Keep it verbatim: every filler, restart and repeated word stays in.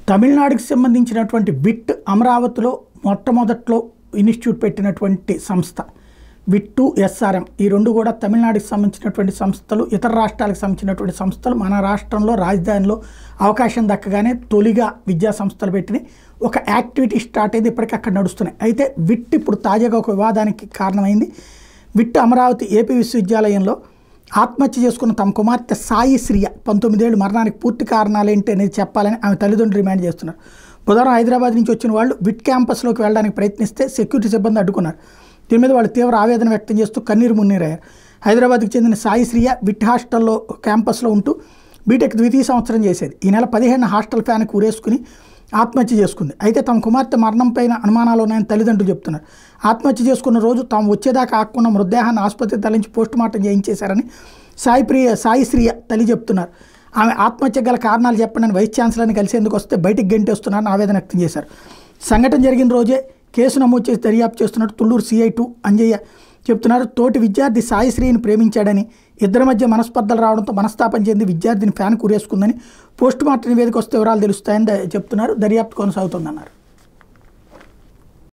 తమిళనాడుకి సంబంధించినటువంటి విట్ అమరావతిలో మొట్టమొదట్లో ఇన్స్టిట్యూట్ పెట్టినటువంటి సంస్థ విట్టు ఎస్ఆర్ఎం ఈ రెండు కూడా తమిళనాడుకి సంబంధించినటువంటి సంస్థలు, ఇతర రాష్ట్రాలకు సంబంధించినటువంటి సంస్థలు. మన రాష్ట్రంలో రాజధానిలో అవకాశం దక్కగానే తొలిగా విద్యా సంస్థలు పెట్టినాయి. ఒక యాక్టివిటీ స్టార్ట్ అయింది, ఇప్పటికీ అక్కడ నడుస్తున్నాయి. అయితే విట్ ఇప్పుడు తాజాగా ఒక వివాదానికి కారణమైంది. విట్ అమరావతి ఏపీ విశ్వవిద్యాలయంలో ఆత్మహత్య చేసుకున్న తమ కుమార్తె సాయి శ్రియ పంతొమ్మిదేళ్ళు మరణానికి పూర్తి కారణాలు ఏంటి అనేది చెప్పాలని ఆమె తల్లిదండ్రులు డిమాండ్ చేస్తున్నారు. బుధవారం హైదరాబాద్ నుంచి వచ్చిన వాళ్ళు విట్ క్యాంపస్లోకి వెళ్ళడానికి ప్రయత్నిస్తే సెక్యూరిటీ సిబ్బంది అడ్డుకున్నారు. దీని మీద వాళ్ళు తీవ్ర ఆవేదన వ్యక్తం చేస్తూ కన్నీరు మున్నీరయ్యారు. హైదరాబాద్కి చెందిన సాయి శ్రియ విట్ హాస్టల్లో క్యాంపస్లో ఉంటూ బీటెక్ ద్వితీయ సంవత్సరం చేసేది. ఈ నెల పదిహేను హాస్టల్ ఫ్యాన్కి ఊరేసుకుని ఆత్మహత్య చేసుకుంది. అయితే తమ కుమార్తె మరణం పైన అనుమానాలు ఉన్నాయని తల్లిదండ్రులు చెప్తున్నారు. ఆత్మహత్య చేసుకున్న రోజు తాము వచ్చేదాకా ఆకుండా మృతదేహాన్ని ఆసుపత్రికి తరలించి పోస్ట్ మార్టం చేయించేశారని సాయి ప్రియ సాయి శ్రియ తల్లి చెప్తున్నారు. ఆమె ఆత్మహత్య గల కారణాలు చెప్పండి వైస్ ఛాన్సలర్ని కలిసేందుకు వస్తే బయటికి గెంటేస్తున్నారని ఆవేదన వ్యక్తం చేశారు. సంఘటన జరిగిన రోజే కేసు నమోదు చేసి దర్యాప్తు చేస్తున్నట్టు తుళ్ళూరు సిఐ టూ అంజయ్య చెప్తున్నారు. తోటి విద్యార్థి సాయి శ్రీని ప్రేమించాడని, ఇద్దరి మధ్య మనస్పర్ధలు రావడంతో మనస్తాపం చెంది విద్యార్థిని ఫ్యాన్ కూరేసుకుందని పోస్ట్ మార్టం నివేదిక వస్తే వివరాలు తెలుస్తాయని చెప్తున్నారు. దర్యాప్తు కొనసాగుతుందన్నారు.